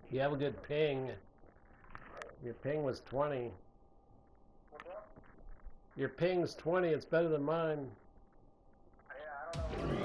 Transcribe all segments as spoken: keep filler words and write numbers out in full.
You have a good ping. Your ping was twenty. What's up? Your ping's twenty. It's better than mine. Yeah, I don't know.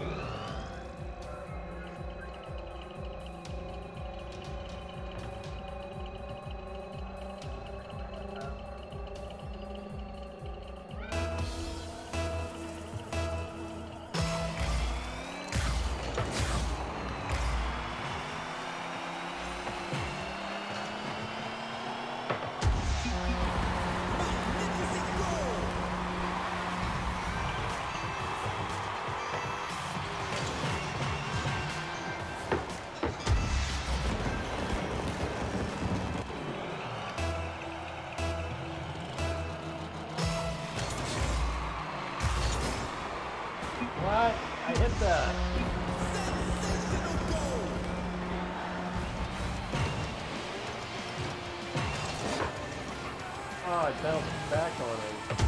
What? I hit that. Oh, I bounced back on him.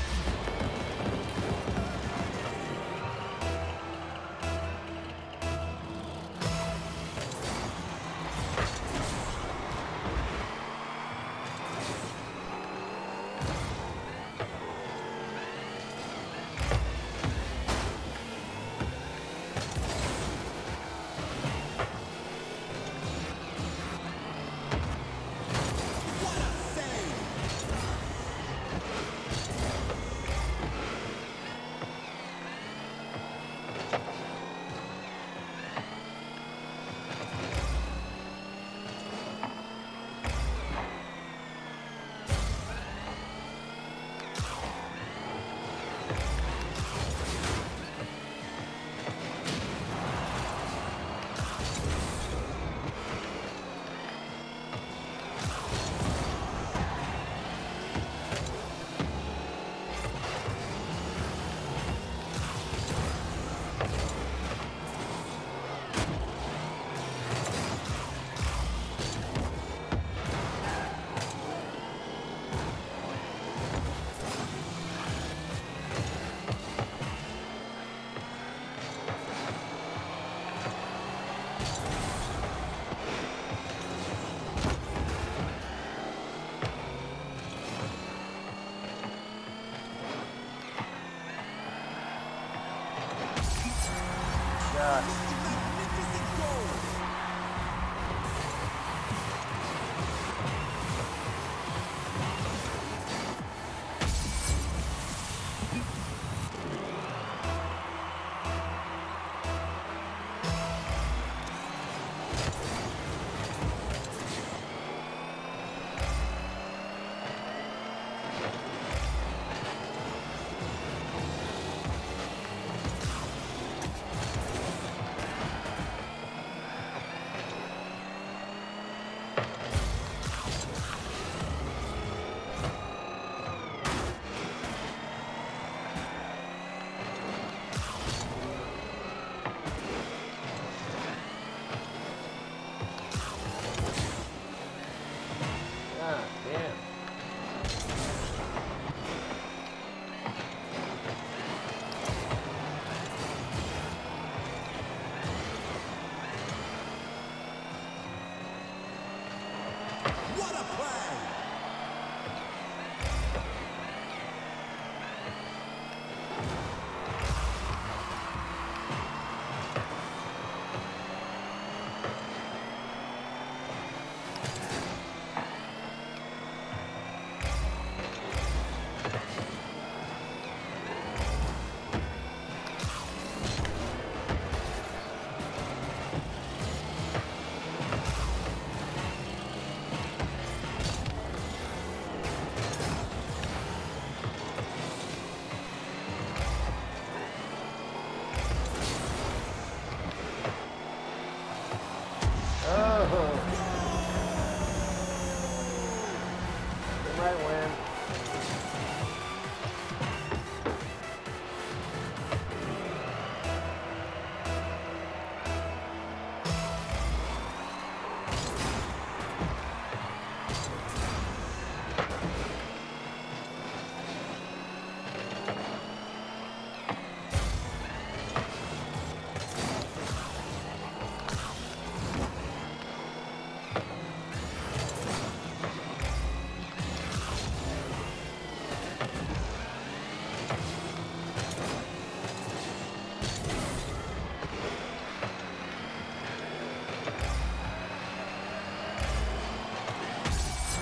God. Ah, damn. What a play! Oh. They might win.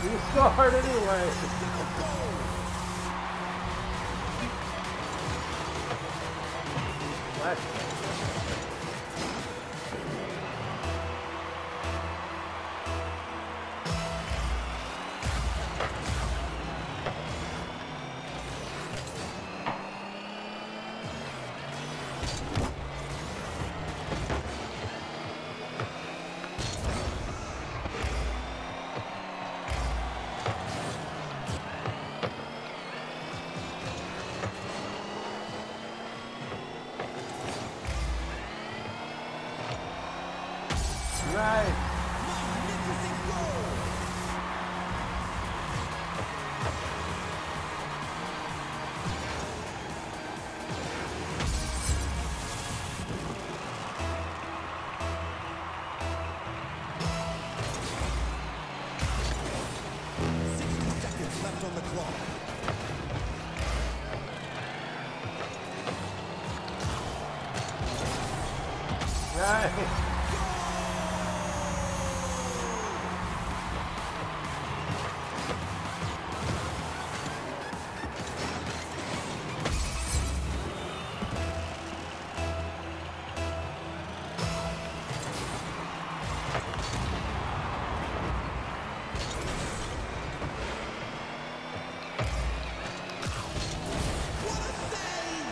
You scored anyway. Last Right. Magnificent goal. sixty seconds left on the clock. Right. What a save!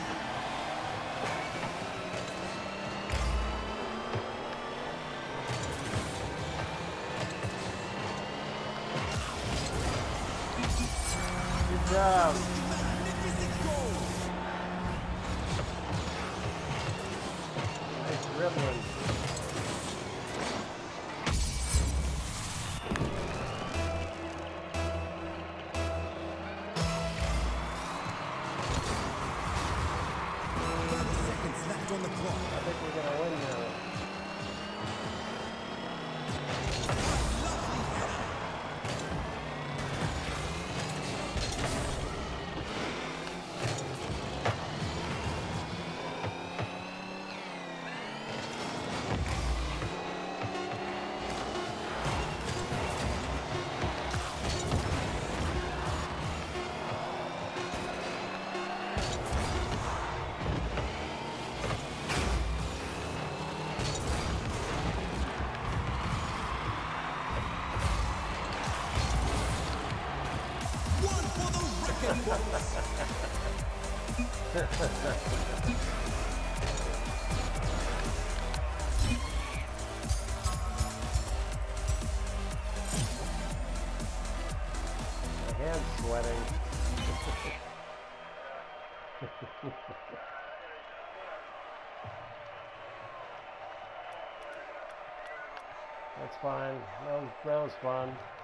Good job. Magnificent goal. Nice dribbling. thirty seconds left on the clock. I think we're gonna win now. Lovely header. One for the record books. My hand's sweating. That's fine. That was, that was fun.